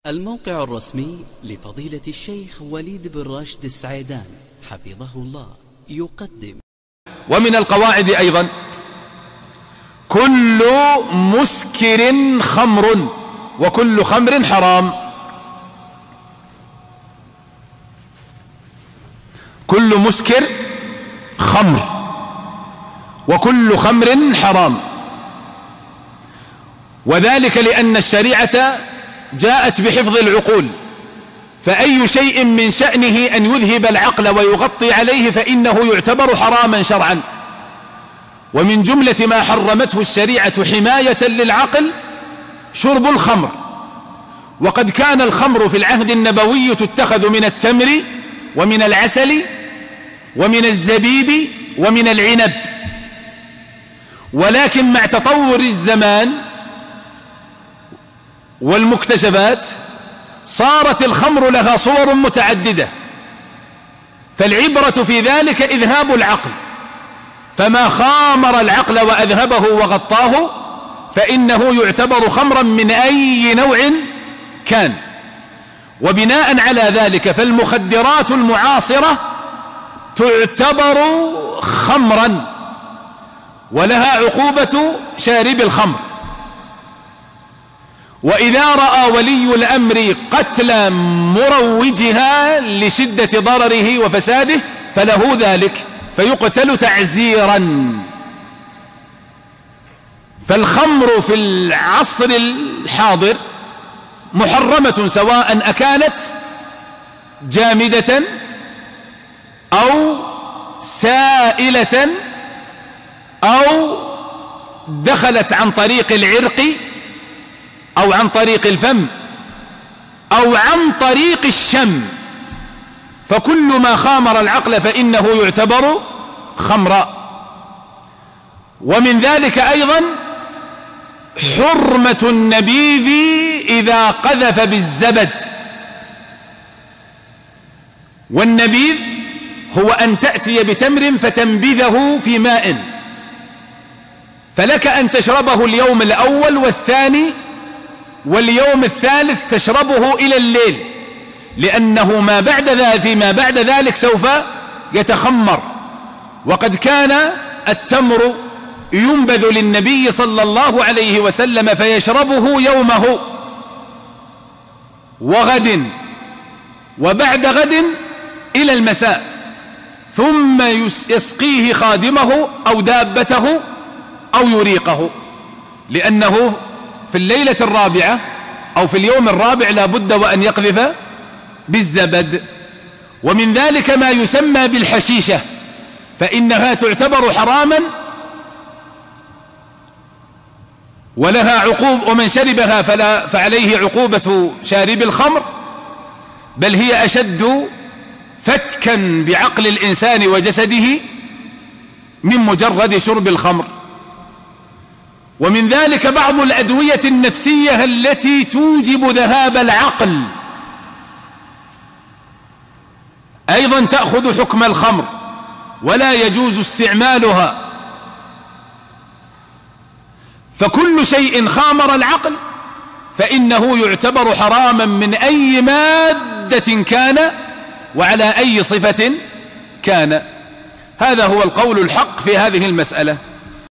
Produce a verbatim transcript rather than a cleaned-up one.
الموقع الرسمي لفضيلة الشيخ وليد بن راشد السعيدان حفظه الله يقدم. ومن القواعد أيضا: كل مسكر خمر وكل خمر حرام. كل مسكر خمر وكل خمر حرام، وذلك لأن الشريعة جاءت بحفظ العقول، فأي شيء من شأنه أن يذهب العقل ويغطي عليه فإنه يعتبر حراما شرعا. ومن جملة ما حرمته الشريعة حماية للعقل شرب الخمر، وقد كان الخمر في العهد النبوي تتخذ من التمر ومن العسل ومن الزبيب ومن العنب، ولكن مع تطور الزمان والمكتسبات صارت الخمر لها صور متعددة، فالعبرة في ذلك إذهاب العقل، فما خامر العقل وأذهبه وغطاه فإنه يعتبر خمرا من أي نوع كان. وبناء على ذلك فالمخدرات المعاصرة تعتبر خمرا ولها عقوبة شارب الخمر. وإذا رأى ولي الأمر قتل مروجها لشدة ضرره وفساده فله ذلك، فيقتل تعزيرا. فالخمر في العصر الحاضر محرمة، سواء أكانت جامدة أو سائلة أو دخلت عن طريق العرق أو عن طريق الفم أو عن طريق الشم، فكل ما خامر العقل فإنه يعتبر خمرا. ومن ذلك أيضا حرمة النبيذ إذا قذف بالزبد. والنبيذ هو أن تأتي بتمر فتنبذه في ماء، فلك أن تشربه اليوم الأول والثاني واليوم الثالث تشربه إلى الليل، لأنه ما بعد ذلك ما بعد ذلك سوف يتخمر. وقد كان التمر ينبذ للنبي صلى الله عليه وسلم فيشربه يومه وغد وبعد غد إلى المساء، ثم يسقيه خادمه أو دابته أو يريقه، لأنه في الليلة الرابعة أو في اليوم الرابع لا بد وأن يقذف بالزبد. ومن ذلك ما يسمى بالحشيشة، فإنها تعتبر حراما ولها عقوبة، ومن شربها فلا فعليه عقوبة شارب الخمر، بل هي أشد فتكا بعقل الإنسان وجسده من مجرد شرب الخمر. ومن ذلك بعض الأدوية النفسية التي توجب ذهاب العقل أيضا تأخذ حكم الخمر ولا يجوز استعمالها. فكل شيء خامر العقل فإنه يعتبر حراما من أي مادة كان وعلى أي صفة كان. هذا هو القول الحق في هذه المسألة.